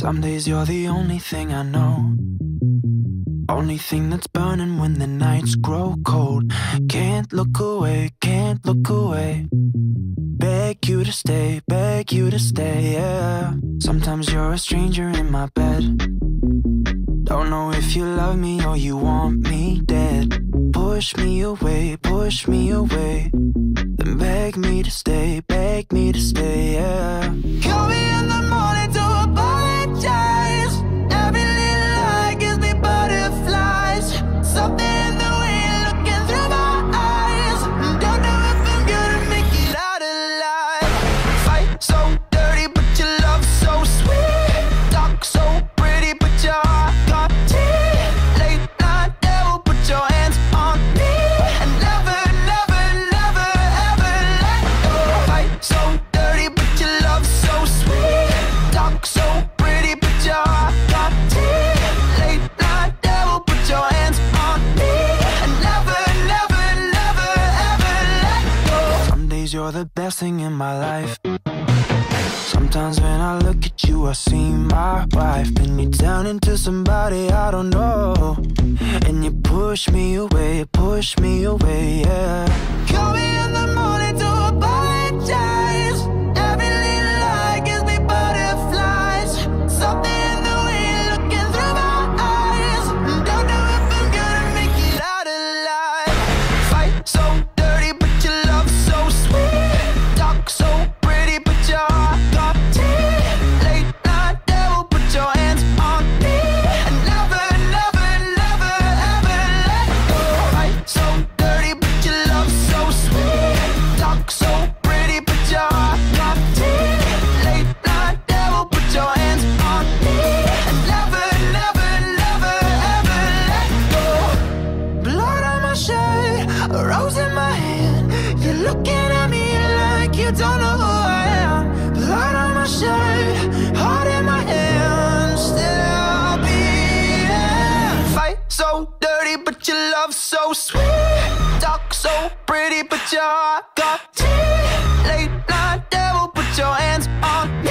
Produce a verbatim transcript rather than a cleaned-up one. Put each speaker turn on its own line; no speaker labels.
Some days you're the only thing I know, only thing that's burning when the nights grow cold. Can't look away, can't look away. Beg you to stay, beg you to stay, yeah. Sometimes you're a stranger in my bed. Don't know if you love me or you want me dead. Push me away, push me away. Then beg me to stay, beg me to stay, yeah. Call me in the morning to apologize. Every little lie gives me butterflies. Something in the way you're looking through my eyes. Don't know if I'm gonna make it out alive. Fight so dirty, but your love so sweet. Talk so pretty, but your heart got teeth. Late night devil, put your hands on me. And never, never, never, ever let go. Fight so dirty, but your love so sweet. Talk so pretty, but your heart got teeth. Late night devil, put your hands on me. And never, never, never, ever let go. Some days you're the best thing in my life. Sometimes when I look at you, I see my wife. And you turn into somebody I don't know. And you push me away, push me away, yeah. Call me in the morning to apologize. Every little lie gives me butterflies. Something in the way you're looking through my eyes. Don't know if I'm gonna make it out alive. Fight so dirty, but your love so sweet. Talk so pretty, but your heart got teeth. Late night devil, put your hands on me. And never, never, never, ever let go. Fight so dirty, but your love so sweet. Talk so pretty, but your heart got teeth. Late night devil, put your hands on me. And never, never, never, ever let go. Blood on my shirt, a rose in my hand. You're looking at me like you don't know who I am. Blood on my shirt, heart in my hand. Still beating. Fight so dirty, but your love so sweet. Talk so pretty, but your heart got teeth. Late night devil, put your hands on